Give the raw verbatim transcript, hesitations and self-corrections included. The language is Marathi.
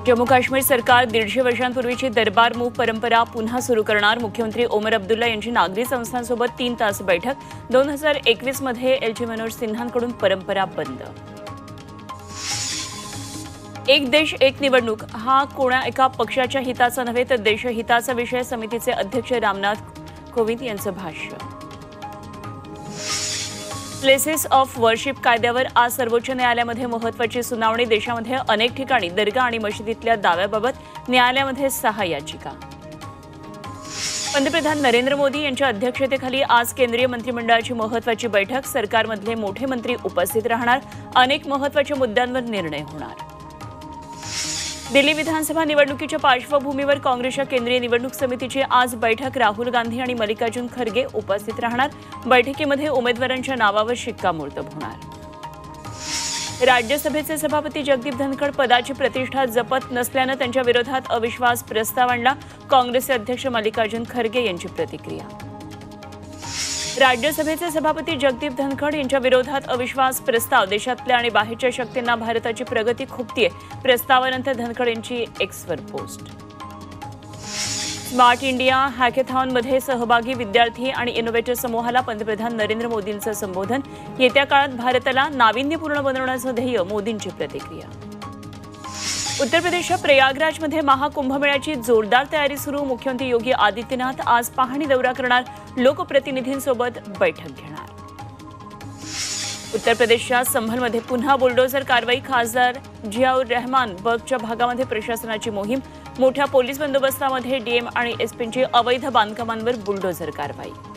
जम्मू काश्मीर सरकार दीडशे वर्षांपूर्वीची दरबार मूव्ह परंपरा पुन्हा सुरू करणार. मुख्यमंत्री ओमर अब्दुल्ला यांची नागरी संस्थांसोबत तीन तास बैठक. दोन हजार एकवीस मध्ये एलजी मनोज सिन्हांकडून परंपरा बंद. एक देश एक निवडणूक हा कोणा एका पक्षाच्या हिताचा नव्हे तर देशहिताचा विषय. समितीचे अध्यक्ष रामनाथ कोविंद यांचं भाष्य. प्लेसेस ऑफ वर्शिप कायद्यावर आज सर्वोच्च न्यायालयामध्ये महत्त्वाची सुनावणी. देशामध्ये अनेक ठिकाणी दर्गा आणि मशिदीतल्या दाव्याबाबत न्यायालयामध्ये सहा याचिका. पंतप्रधान नरेंद्र मोदी यांच्या अध्यक्षतेखाली आज केंद्रीय मंत्रिमंडळाची महत्त्वाची बैठक. सरकारमधले मोठे मंत्री उपस्थित राहणार. अनेक महत्त्वाच्या मुद्द्यांवर निर्णय होणार. दिल्ली विधानसभा निवडणुकीच्या पार्श्वभूमीवर काँग्रेसच्या केंद्रीय निवडणूक समितीची आज बैठक. राहुल गांधी आणि मल्लिकार्जुन खरगे उपस्थित राहणार. बैठकीमध्ये उमेदवारांच्या नावावर शिक्कामोर्तब होणार. राज्यसभेचे सभापती जगदीप धनखड पदाची प्रतिष्ठा जपत नसल्यानं त्यांच्या विरोधात अविश्वास प्रस्ताव आणला. काँग्रेसचे अध्यक्ष मल्लिकार्जुन खरगे यांची प्रतिक्रिया. राज्यसभेचे सभापती जगदीप धनखड यांच्या विरोधात अविश्वास प्रस्ताव. देशातल्या आणि बाहेरच्या शक्तींना भारताची प्रगती खुपतीये. प्रस्तावानंतर धनखड यांची एक्सवर पोस्ट. स्मार्ट इंडिया हॅकेथॉनमध्ये सहभागी विद्यार्थी आणि इनोव्हेटर समूहाला पंतप्रधान नरेंद्र मोदींचं संबोधन. येत्या काळात भारताला नाविन्यपूर्ण बनवण्याचं ध्येय. मोदींची प्रतिक्रिया. उत्तर प्रदेशच्या प्रयागराजमध्ये महाकुंभमेळ्याची जोरदार तयारी सुरू. मुख्यमंत्री योगी आदित्यनाथ आज पाहणी दौरा करणार. लोकप्रतिनिधींसोबत बैठक घेणार. उत्तर प्रदेशच्या संभलमध्ये पुन्हा बुलडोझर कारवाई. खासदार जियाउर रहमान बर्गच्या भागामध्ये प्रशासनाची मोहीम. मोठ्या पोलीस बंदोबस्तामध्ये डीएम आणि एसपींची अवैध बांधकामांवर बुलडोझर कारवाई.